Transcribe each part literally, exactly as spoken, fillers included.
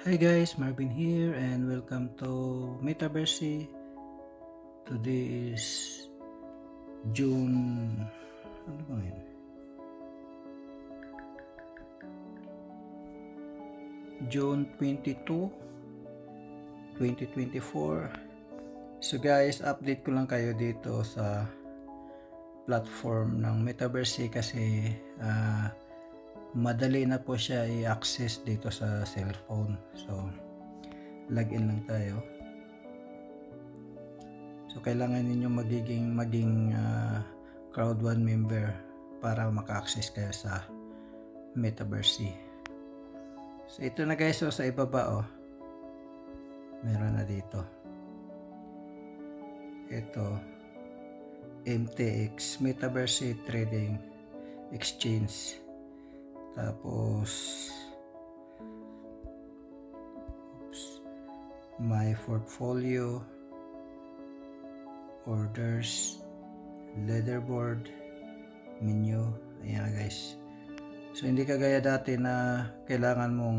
Hi guys, Marvin here and welcome to Metaverse. Today is June ano ba ngayon? June twenty-second, twenty twenty-four. So guys, update ko lang kayo dito sa platform ng Metaverse kasi uh, madali na po siya i-access dito sa cellphone. So login lang tayo. So kailangan ninyo magiging maging uh, crowd one member para maka-access kayo sa Metaverse. So ito na guys, so sa ibaba oh. Meron na dito. Ito M T X Metaverse Trading Exchange. Tapos oops, my portfolio, orders, leaderboard, menu. Ayan guys. So hindi kagaya dati na kailangan mong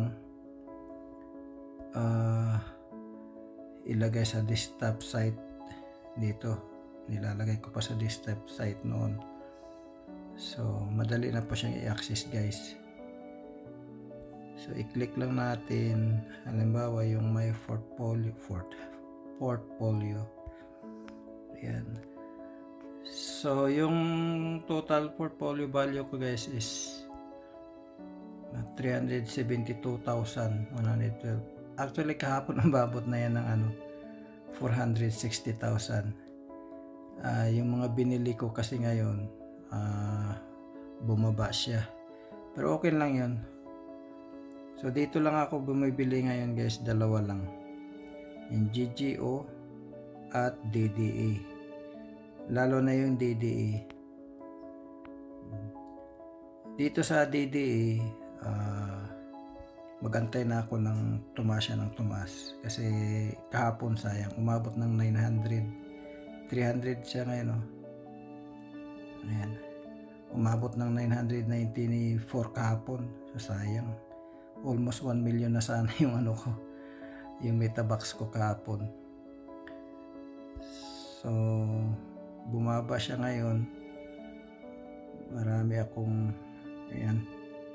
uh, ilagay sa desktop site. Dito nilalagay ko pa sa desktop site noon. So madali na po siyang i-access guys. So i-click lang natin halimbawa yung my portfolio port, portfolio. Ayan. So yung total portfolio value ko guys is three hundred seventy-two thousand one hundred twelve. Actually kahapon ang babot na yan ng ano four hundred sixty thousand. Uh, yung mga binili ko kasi ngayon uh, bumaba siya. Pero okay lang yun. So dito lang ako bumibili ngayon guys, dalawa lang. Yung G G O at D D A. Lalo na yung D D A. Dito sa D D A uh, magantay na ako ng tumaas siya ng tumaas kasi kahapon sayang umabot ng nine hundred, three hundred siya ngayon oh. Ayan, umabot ng nine hundred ninety-four kahapon, so sayang almost one million na sana yung ano ko, yung metabox ko kahapon. So bumaba siya ngayon, marami akong ayan.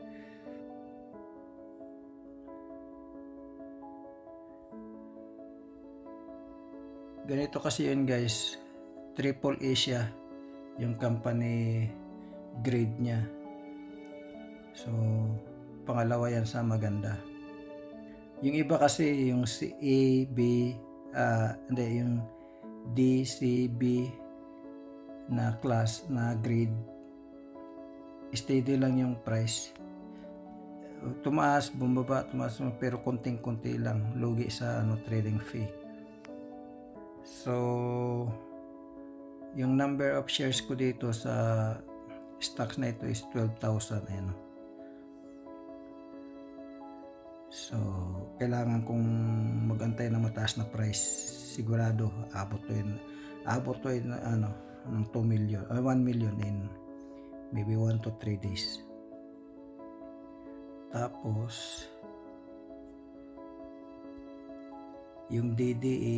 Ganito kasi yun guys, triple A siya yung company grade niya. So pangalawa yan sa maganda. Yung iba kasi yung C A, B, uh, hindi yung D, C, B na class na grade, steady lang yung price. Tumaas, bumaba, tumaas, pero konting-konti lang, lugi sa ano trading fee. So yung number of shares ko dito sa stocks na ito is twelve thousand. Ayan. So kailangan kong magantay ng mataas na price, sigurado abot to yun, abot to yun ano ng two million or one million in maybe one to three days. Tapos yung D D A,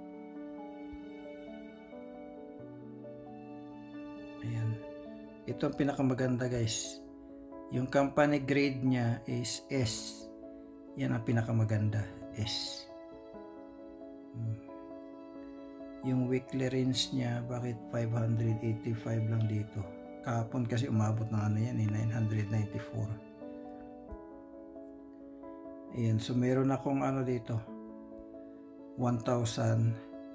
ayan, ito ang pinakamaganda guys. Yung company grade niya is S. Yan ang pinakamaganda, S. Hmm. Yung weekly range niya, bakit five hundred eighty-five lang dito? Kahapon kasi umabot ng ano yan, eh, nine hundred ninety-four. Ayan, so meron akong ano dito, one thousand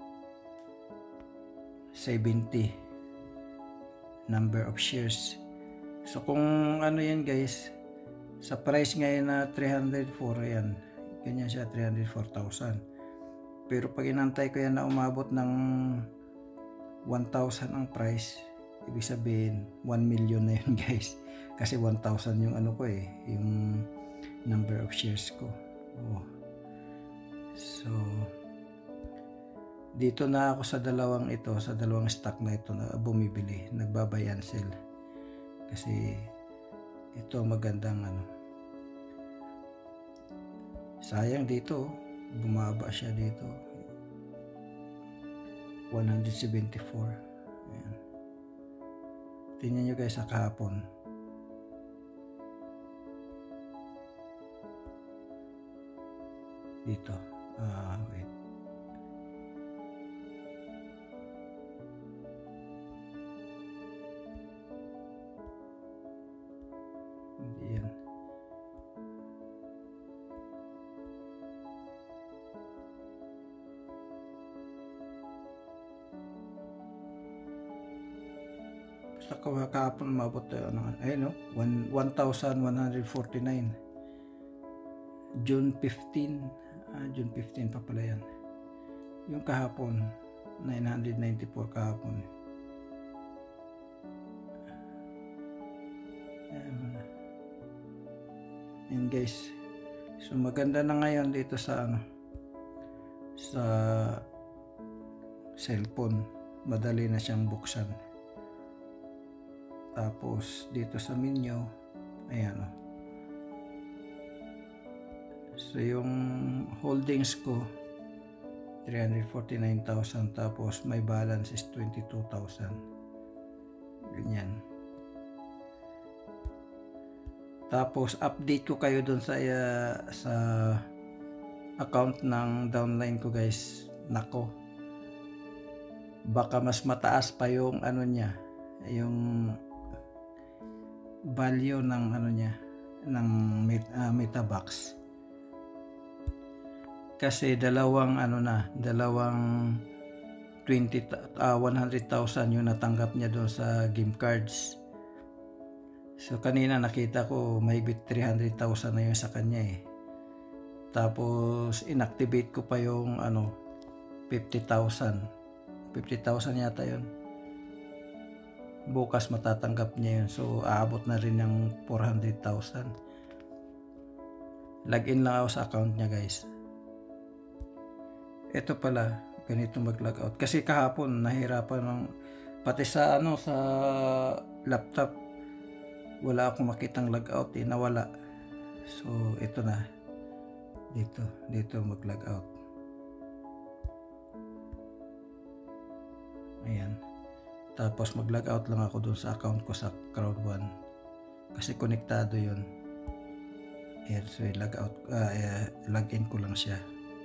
seventy number of shares. So kung ano yan guys, sa price ngayon na three hundred four, yan, ganyan siya, three hundred four thousand. Pero pag inantay ko yan na umabot ng one thousand ang price, ibig sabihin one million na yun guys, kasi one thousand yung ano ko eh, yung number of shares ko. Oh. So dito na ako sa dalawang ito, sa dalawang stock na ito na bumibili, nagba-buy and sell. Kasi ito magandang ano, Sayang dito, bumaba siya dito. one seventy-four. Ayan. Tingnan nyo guys sa kahapon. Dito. Ah, wait. Hindi yan. Basta kahapon umabot tayo ng ayun no, one thousand one hundred forty-nine. June fifteenth, ah, June fifteenth pa pala yan. Yung kahapon, nine hundred ninety-four kahapon. Ayan. And guys, so maganda na ngayon dito sa ano, sa cellphone, madali na siyang buksan. Tapos dito sa menu, ayan o. So yung holdings ko three hundred forty-nine thousand, tapos my balance is twenty-two thousand. Ganyan. Tapos update ko kayo dun sa uh, sa account ng downline ko guys. Nako, baka mas mataas pa yung ano niya, yung value ng ano niya, ng uh, Metabox. Kasi dalawang ano na, dalawang twenty uh, one hundred thousand yung natanggap niya doon sa game cards. So kanina nakita ko may bit three hundred thousand na yun sa kanya eh. Tapos inactivate ko pa yung ano fifty thousand. fifty thousand yata yun. Bukas matatanggap niya yun. So aabot na rin ng four hundred thousand. Login lang ako sa account niya guys. Ito pala, ganito mag-logout. Kasi kahapon nahirapan ng pati sa ano sa laptop wala akong makitang logout eh, nawala. So ito na. Dito, dito mag-logout. Ayan. Tapos mag-logout lang ako dun sa account ko sa Crowd one. Kasi konektado yun. Ayan, so logout, uh, uh, login ko lang siya.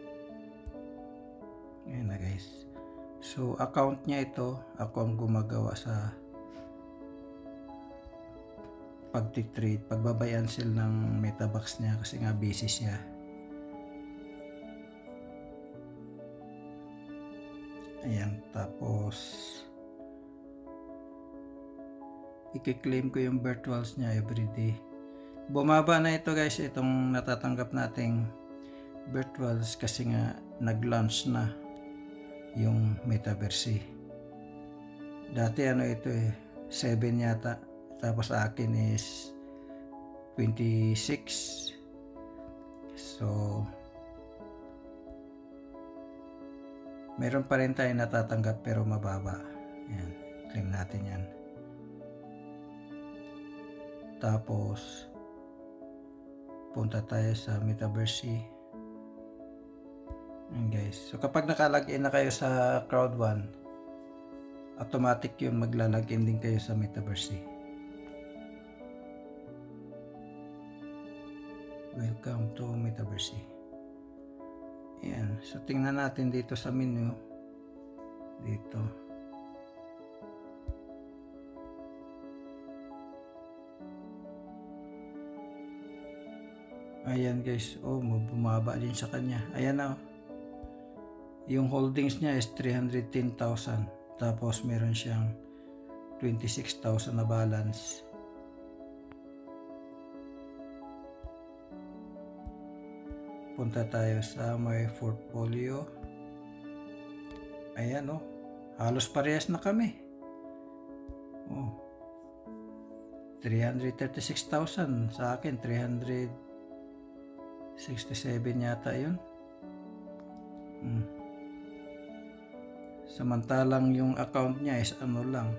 Ayan na guys. So account niya ito, ako ang gumagawa sa pag-trade, pagbabay and sell ng Metabox niya kasi nga busy siya. Ayan, tapos i-claim ko yung virtuals niya everyday. Bumaba na ito guys, itong natatanggap nating virtuals kasi nga nag-launch na yung Metaverse. Dati ano ito eh, seven yata. Tapos sa akin is twenty-six. So meron pa rin tayo natatanggap pero mababa. Ayan, claim natin yan. Tapos punta tayo sa Metaverse. Ayan guys. So kapag nakalagin na kayo sa Crowd one, automatic yun, maglalagin din kayo sa Metaverse. Welcome to Metaverse. Ayan. So tingnan natin dito sa menu. Dito. Ayan guys. Oh, bumaba din sa kanya. Ayan na. Yung holdings niya is three hundred ten thousand. Tapos meron siyang twenty-six thousand na balance. Punta tayo sa my portfolio. Ayan oh. Halos parehas na kami. Oh. three hundred thirty-six thousand. Sa akin three hundred sixty-seven yata yun. Hmm. Samantalang yung account niya is ano lang,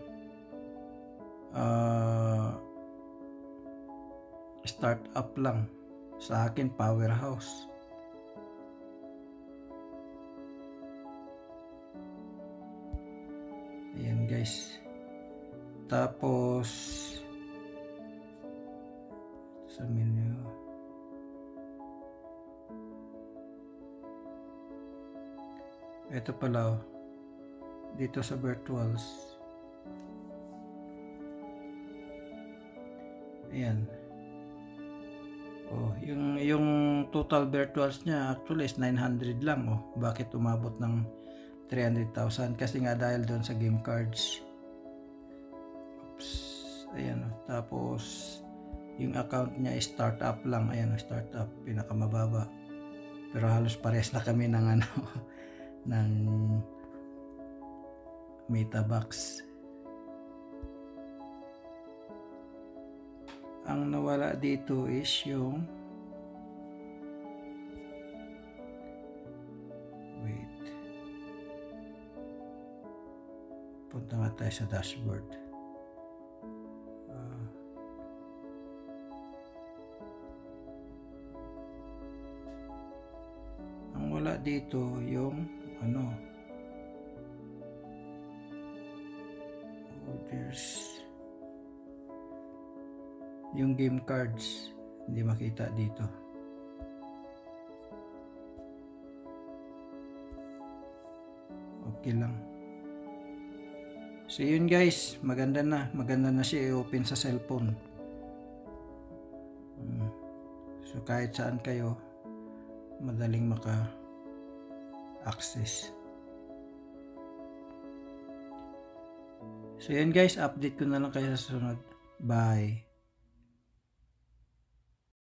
uh, start up lang. Sa akin powerhouse. guys. Tapos sa menu, ito pala oh, dito sa virtuals, ayan. Oh, yung yung total virtuals niya actually is nine hundred lang. Oh, bakit umabot ng three hundred thousand? Kasi nga dahil doon sa game cards. Oops. Ayan oh. Tapos yung account niya is startup lang. Ayan oh, startup, pinakamababa. Pero halos pares na kami ng ano ng Metabox. Ang nawala dito is yung wait, punta nga tayo sa dashboard. uh, ang wala dito yung ano, orders, yung game cards hindi makita dito. Okay lang. So yun guys, maganda na maganda na siya i-open sa cellphone. So kahit saan kayo, madaling maka access. So yun guys, update ko na lang kayo sa sunod. Bye.